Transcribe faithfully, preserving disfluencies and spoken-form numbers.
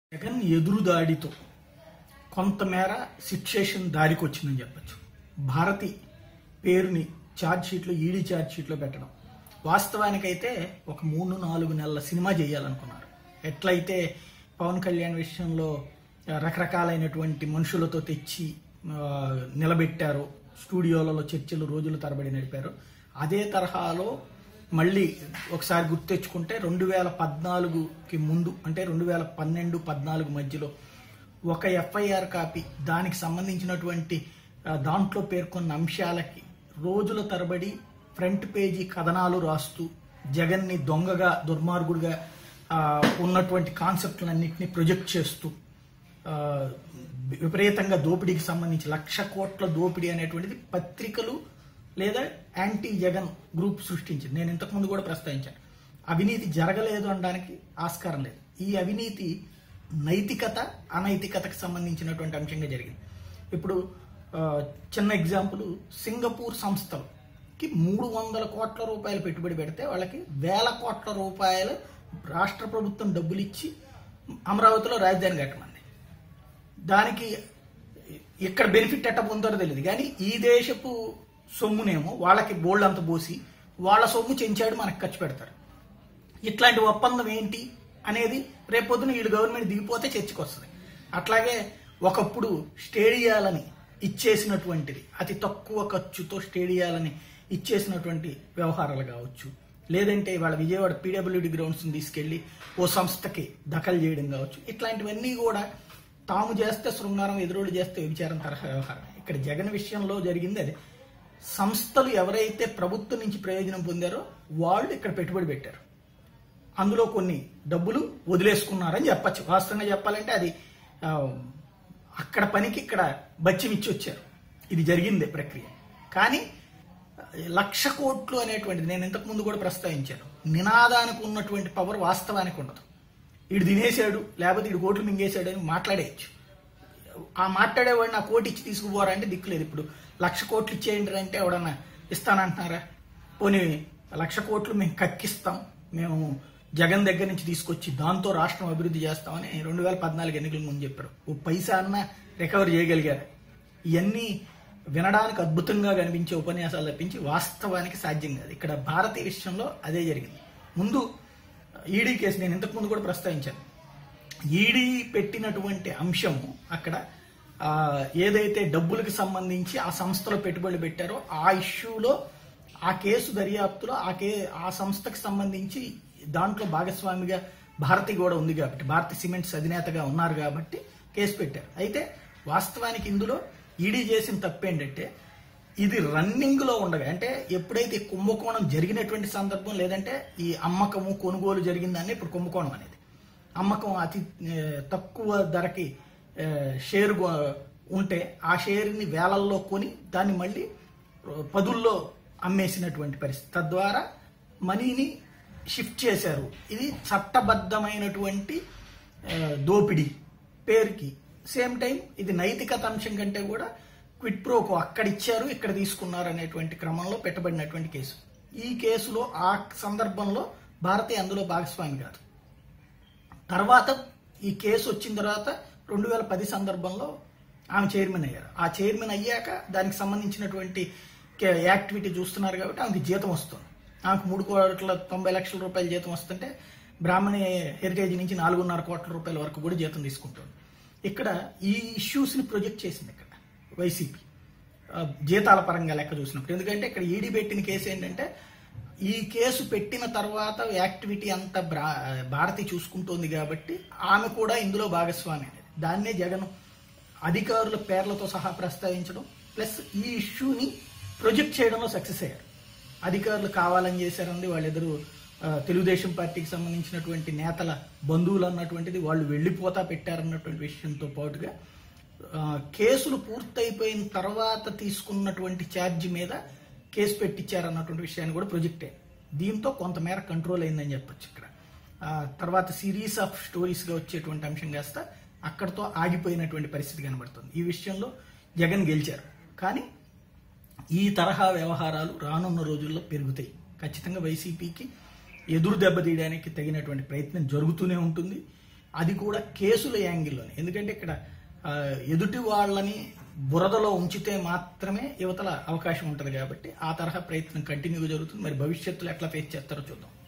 జగన్ ఎదురుదాడితో కొంతమేర సిచ్యుయేషన్ దారికి వచ్చిందని చెప్పచ్చు. భారతి పేరుని ఛార్జ్ షీట్లో ఈడీ ఛార్జ్ షీట్లో పెట్టడం వాస్తవానికైతే ఒక మూడు నాలుగు నెలల సినిమా చేయాలనుకున్నారు. ఎట్లయితే పవన్ కళ్యాణ్ విషయంలో రకరకాలైనటువంటి మనుషులతో తెచ్చి నిలబెట్టారో, స్టూడియోలలో చర్చలు రోజుల తరబడి నడిపారో, అదే తరహాలో మళ్ళీ ఒకసారి గుర్తు తెచ్చుకుంటే రెండు వేల పద్నాలుగుకి ముందు అంటే రెండు వేల పన్నెండు పద్నాలుగు మధ్యలో ఒక ఎఫ్ఐఆర్ కాపీ, దానికి సంబంధించినటువంటి దాంట్లో పేర్కొన్న అంశాలకి రోజుల తరబడి ఫ్రంట్ పేజీ కథనాలు రాస్తూ జగన్ని దొంగగా, దుర్మార్గుడిగా ఉన్నటువంటి కాన్సెప్ట్లన్నింటినీ ప్రొజెక్ట్ చేస్తూ విపరీతంగా దోపిడీకి సంబంధించి లక్ష కోట్ల దోపిడీ అనేటువంటిది పత్రికలు లేదా యాంటీ జగన్ గ్రూప్ సృష్టించింది. నేను ఇంతకుముందు కూడా ప్రస్తావించాను. అవినీతి జరగలేదు అనడానికి ఆస్కారం లేదు. ఈ అవినీతి నైతికత అనైతికతకు సంబంధించినటువంటి అంశంగా జరిగింది. ఇప్పుడు చిన్న ఎగ్జాంపుల్, సింగపూర్ సంస్థలకి మూడు వందల కోట్ల రూపాయలు పెట్టుబడి పెడితే వాళ్ళకి వేల కోట్ల రూపాయలు రాష్ట్ర ప్రభుత్వం డబ్బులు ఇచ్చి అమరావతిలో రాజధాని కట్టమంది. దానికి ఇక్కడ బెనిఫిట్ ఎట్ట పొందారో తెలియదు, కానీ ఈ దేశపు సొమ్మునేమో వాళ్ళకి బోల్డ్ అంత పోసి వాళ్ళ సొమ్ము చెంచాడు మనకు ఖర్చు పెడతారు. ఇట్లాంటి ఒప్పందం ఏంటి అనేది రేపొద్దున వీళ్ళు గవర్నమెంట్ దిగిపోతే చర్చకు వస్తుంది. అట్లాగే ఒకప్పుడు స్టేడియాలని ఇచ్చేసినటువంటిది, అతి తక్కువ ఖర్చుతో స్టేడియాలని ఇచ్చేసినటువంటి వ్యవహారాలు కావచ్చు, లేదంటే వాళ్ళ విజయవాడ పీడబ్ల్యూడి గ్రౌండ్స్ని తీసుకెళ్లి ఓ సంస్థకి దఖలు చేయడం కావచ్చు. ఇట్లాంటివన్నీ కూడా తాము చేస్తే శృంగారం, ఎదురోళ్ళు చేస్తే విచారం తరహా వ్యవహారం. ఇక్కడ జగన్ విషయంలో జరిగింది అదే. సంస్థలు ఎవరైతే ప్రభుత్వం నుంచి ప్రయోజనం పొందారో వాళ్ళు ఇక్కడ పెట్టుబడి పెట్టారు, అందులో కొన్ని డబ్బులు వదిలేసుకున్నారని చెప్పచ్చు. వాస్తవంగా చెప్పాలంటే అది అక్కడ పనికి ఇక్కడ బచ్చిమిచ్చి వచ్చారు. ఇది జరిగిందే ప్రక్రియ. కానీ లక్ష కోట్లు అనేటువంటిది నేను ఇంతకు ముందు కూడా ప్రస్తావించాను. నినాదానికి ఉన్నటువంటి పవర్ వాస్తవానికి ఉండదు. వీడు తినేసాడు, లేకపోతే వీడు కోట్లు మింగేశాడు అని మాట్లాడేయచ్చు. ఆ మాట్లాడేవాడిని ఆ కోటి ఇచ్చి తీసుకుపోరా అంటే దిక్కులేదు. ఇప్పుడు లక్ష కోట్లు ఇచ్చేయండి అంటే ఎవడన్నా ఇస్తానంటున్నారా? పోనీ లక్ష కోట్లు మేము కక్కిస్తాం, మేము జగన్ దగ్గర నుంచి తీసుకొచ్చి దాంతో రాష్ట్రం అభివృద్ధి చేస్తామని రెండు వేల పద్నాలుగు ఎన్నికల ముందు చెప్పారు. ఓ పైసా అన్న రికవర్ చేయగలిగారు. ఇవన్నీ వినడానికి అద్భుతంగా కనిపించే ఉపన్యాసాలు తప్పించి వాస్తవానికి సాధ్యం కాదు. ఇక్కడ భారతీయ విషయంలో అదే జరిగింది. ముందు ఈడీ కేసు నేను ఇంతకు ముందు కూడా ప్రస్తావించాను. ఈడీ పెట్టినటువంటి అంశము అక్కడ ఏదైతే డబ్బులకు సంబంధించి ఆ సంస్థలో పెట్టుబడులు పెట్టారో ఆ ఇష్యూలో, ఆ కేసు దర్యాప్తులో ఆ కే ఆ సంస్థకు సంబంధించి దాంట్లో భాగస్వామిగా భారతి కూడా ఉంది కాబట్టి, భారతి సిమెంట్స్ అధినేతగా ఉన్నారు కాబట్టి కేసు పెట్టారు. అయితే వాస్తవానికి ఇందులో ఈడీ చేసిన తప్పేంటంటే, ఇది రన్నింగ్ లో ఉండగా, అంటే ఎప్పుడైతే కుంభకోణం జరిగినటువంటి సందర్భం, లేదంటే ఈ అమ్మకము కొనుగోలు జరిగిందని ఇప్పుడు కుంభకోణం అనేది, అమ్మకం అతి తక్కువ ధరకి షేర్ ఉంటే ఆ షేర్ని వేలల్లో కొని దాన్ని మళ్ళీ పదుల్లో అమ్మేసినటువంటి పరిస్థితి, తద్వారా మనీని షిఫ్ట్ చేశారు. ఇది చట్టబద్ధమైనటువంటి దోపిడీ పేరుకి. సేమ్ టైం ఇది నైతికత అంశం కంటే కూడా క్విట్ ప్రోకో, అక్కడ ఇచ్చారు ఇక్కడ తీసుకున్నారు అనేటువంటి క్రమంలో పెట్టబడినటువంటి కేసు. ఈ కేసులో ఆ సందర్భంలో భారతి అందులో భాగస్వామి కాదు. తర్వాత ఈ కేసు వచ్చిన తర్వాత రెండు వేల పది సందర్భంలో ఆమె చైర్మన్ అయ్యారు. ఆ చైర్మన్ అయ్యాక దానికి సంబంధించినటువంటి యాక్టివిటీ చూస్తున్నారు కాబట్టి ఆమెకి జీతం వస్తుంది. ఆమెకు మూడు కోట్ల తొంభై లక్షల రూపాయల జీతం వస్తుంటే బ్రాహ్మణి హెరిటేజ్ నుంచి నాలుగున్నర కోట్ల రూపాయల వరకు కూడా జీతం తీసుకుంటుంది. ఇక్కడ ఈ ఇష్యూస్ని ప్రొజెక్ట్ చేసింది ఇక్కడ వైసీపీ జీతాల పరంగా లెక్క చూసినప్పుడు. ఎందుకంటే ఇక్కడ ఈడీ పెట్టిన కేసు ఏంటంటే, ఈ కేసు పెట్టిన తర్వాత యాక్టివిటీ అంతా భారతి చూసుకుంటోంది కాబట్టి ఆమె కూడా ఇందులో భాగస్వామి అనేది. దాన్నే జగన్ అధికారుల పేర్లతో సహా ప్రస్తావించడం, ప్లస్ ఈ ఇష్యూని ప్రొజెక్ట్ చేయడంలో సక్సెస్ అయ్యారు. అధికారులు కావాలని చేశారంది, వాళ్ళిద్దరూ తెలుగుదేశం పార్టీకి సంబంధించినటువంటి నేతల బంధువులు అన్నటువంటిది వాళ్ళు వెళ్ళిపోతా పెట్టారన్నటువంటి విషయంతో పాటుగా కేసులు పూర్తయిపోయిన తర్వాత తీసుకున్నటువంటి ఛార్జ్ మీద కేసు పెట్టించారన్నటువంటి విషయాన్ని కూడా ప్రొజెక్ట్ అయ్యింది. దీంతో కొంతమేర కంట్రోల్ అయిందని చెప్పొచ్చు. ఇక్కడ తర్వాత సిరీస్ ఆఫ్ స్టోరీస్గా వచ్చేటువంటి అంశం కాస్త అక్కడితో ఆగిపోయినటువంటి పరిస్థితి కనబడుతుంది. ఈ విషయంలో జగన్ గెలిచారు, కానీ ఈ తరహా వ్యవహారాలు రానున్న రోజుల్లో పెరుగుతాయి. ఖచ్చితంగా వైసీపీకి ఎదురు దెబ్బతీయడానికి తగినటువంటి ప్రయత్నం జరుగుతూనే ఉంటుంది. అది కూడా కేసుల యాంగిల్లోనే. ఎందుకంటే ఇక్కడ ఎదుటి వాళ్ళని బురదలో ఉంచితే మాత్రమే యువతల అవకాశం ఉంటుంది కాబట్టి ఆ తరహా ప్రయత్నం కంటిన్యూగా జరుగుతుంది. మరి భవిష్యత్తులో ఎట్లా ఫేస్ చేస్తారో చూద్దాం.